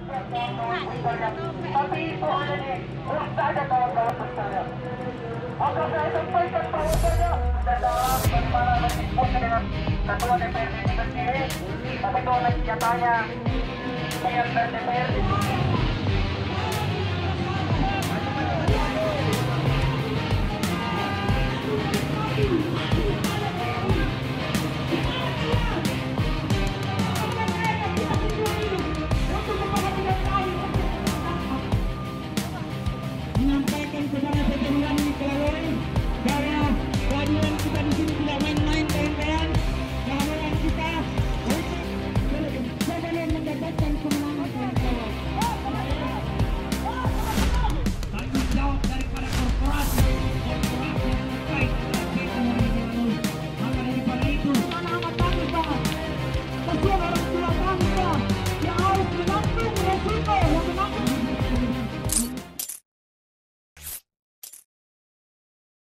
Tapi itu ada nih, wasta ada kawan-kawan saya. Maka saya sampaikan bahwasanya dalam bagaimana berdiskusi dengan Ketua DPRD itu sendiri, tapi itu oleh senjatanya pihak DPRD